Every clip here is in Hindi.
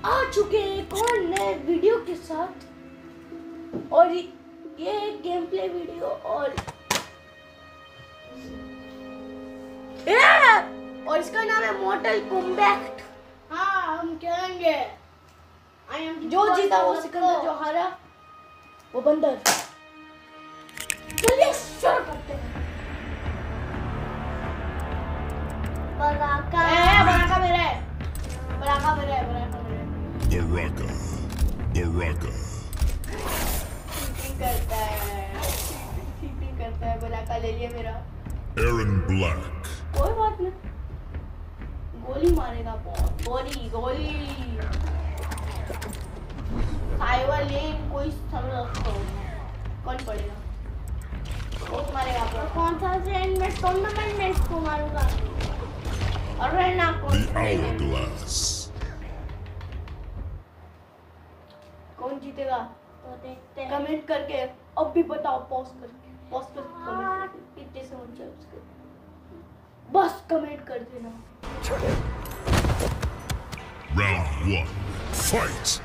आ चुके हैं एक और नए वीडियो के साथ और ये एक गेम प्ले वीडियो और इसका नाम है मॉर्टल कॉम्बैट। हाँ हम खेलेंगे। जो जीता वो सिकंदर, जो हारा वो बंदर। चलिए शुरू करते हैं। बराका मेरा है। बराका मेरा है। चीटिंग करता है। बराका ले लिया मेरा। Aaron Black. कोई बात नहीं, गोली मारेगा बहुत। गोली साइबर लेन कोई समझ कौन पड़ेगा, बहुत मारेगा बहुत। कौन सा टूर्नामेंट में इसको मारूंगा। अरे ना The Hourglass. कौन जीतेगा तो देखते हैं। कमेंट करके अब भी बताओ। पॉज करके कमेंट करके इतने से ऊंचे उसके बस कमेंट कर देना। Round 1. Fight.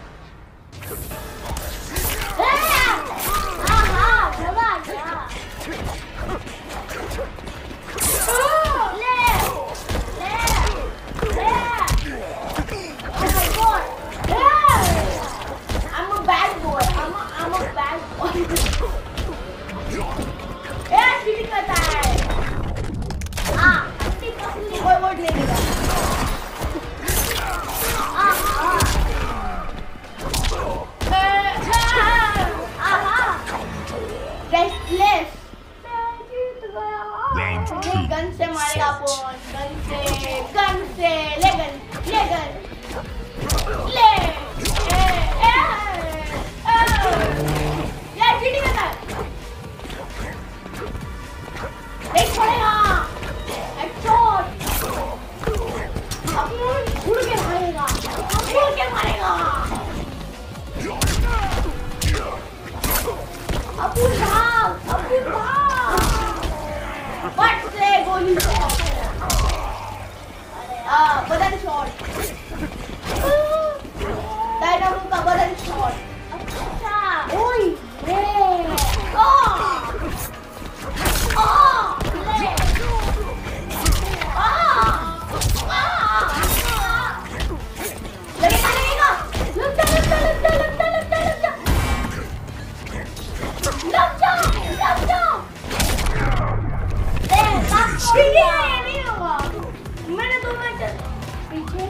Round 2. गन से मारेगा फोन, गन से ले ये चीटिंग करता है। एक पड़ेगा हेडशॉट। अब उड़ के मारेगा। अब बट से गोली बदन शॉट। डायनामो का बदन शॉट। अच्छा ओए नहीं होगा। मैंने दो मैच पीछे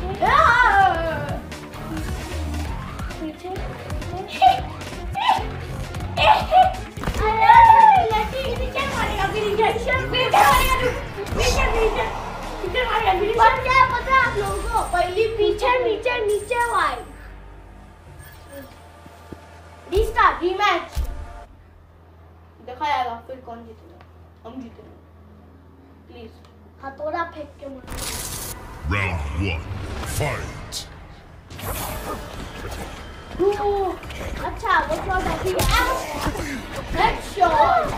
पता आप लोगों को पहली नीचे वाई रीमैच देखा जाएगा फिर कौन जीतेगा। हम जीतेंगे। प्लीज हथौड़ा फेंक के मारो। Round 1. Fight. अच्छा वो शॉट अभी हेडशॉट,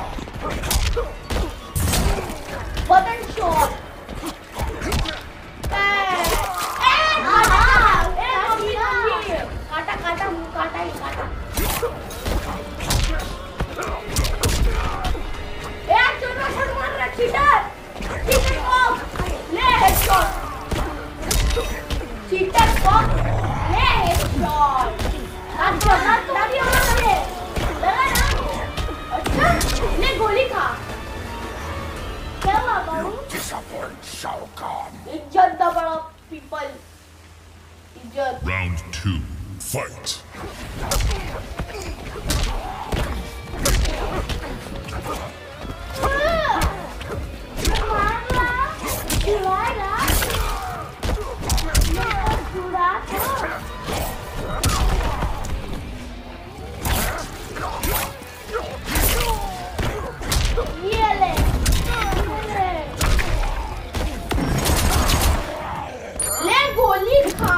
बटन शॉट। काटा मुंह काटा ही काटा। छोटा शॉट मार रहा चीटर को ले हेडशॉट। चीटर को ले हेडशॉट। अच्छा ले गोली खा। क्या हुआ बाबू? इज्जत दा बड़ा पीपल। इज्जत। Round 2. Fight. ले गोली खा।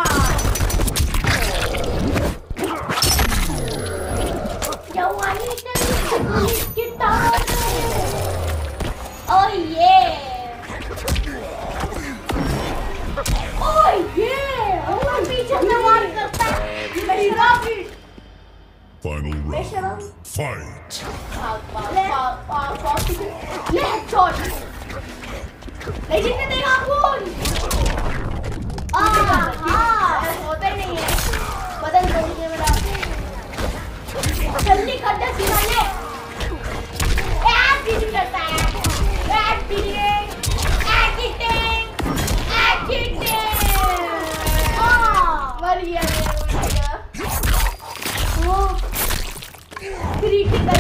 पीछे से मार कर Final Pressure round. on. Fight. Left shot. लेकिन नहीं देगा कौन? होता ही नहीं है। बदल दो मुझे मेरा। जल्दी कर दे सिवाने। चीटिंग करता है। चीटिंग। मर गया वो क्रिटिकल में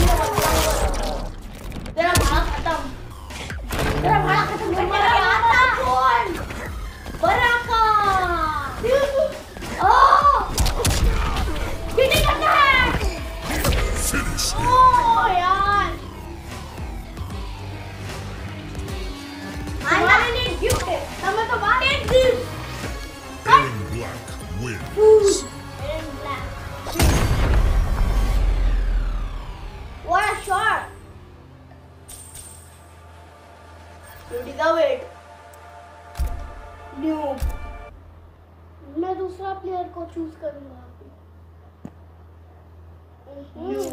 तेरा भाग खत्म करने लगा आता कौन बराका चीटिंग करता है यार हमारे लिए गिफ्ट है हमें तो बात एक दिन Aaron Black wins. What a shot! You deserve it. New. मैं दूसरा प्लेयर को चूज करूंगा। New.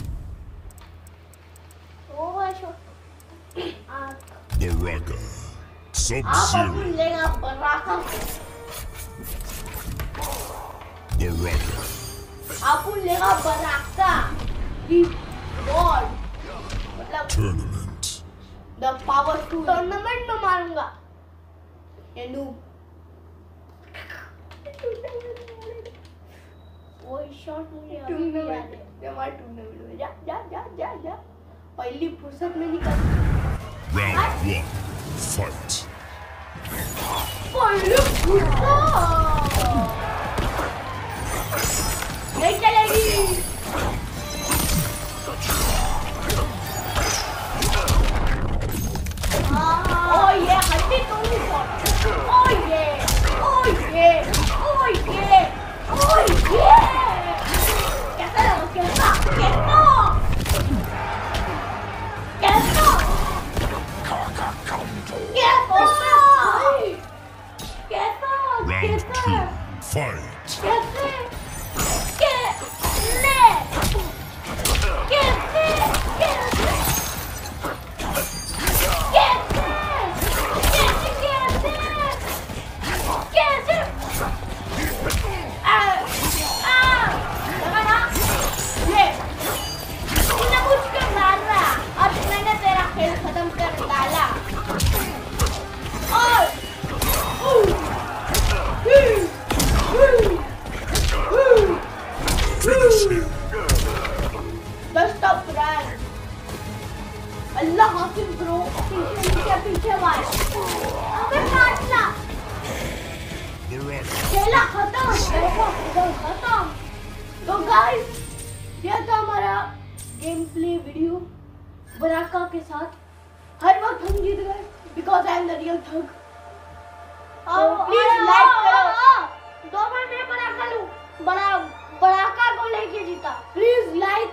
वो शॉट। Baraka. आप Sub-Zero. अपन लेगा बराका Baraka. अपन लेगा बराका the god मतलब Tournament. the powerful टूर्नामेंट में मारूंगा। ये noob वो शॉट मुझे अभी भी याद है। टूर्नामेंट में जा पहली फुर्सत में निकल Round 1. Fight. पहली फुर्सत नहीं चलेगी Oh yeah, हड्डी तोड़ू शॉट Oh yeah कैसा लगा कैसा Round 2. Fight. खत्म कर डाला Finish him. अल्लाह हाफिज ब्रो पीछे भाई अबे काटला खेला खत्म तो गाइस ये था हमारा गेम प्ले वीडियो बराका के साथ हर वक्त हम जीत गए because I am the real thug please like करो 2 बार मैं बराका लूं बराका को लेके जीता। Please like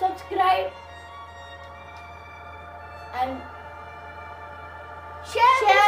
subscribe and share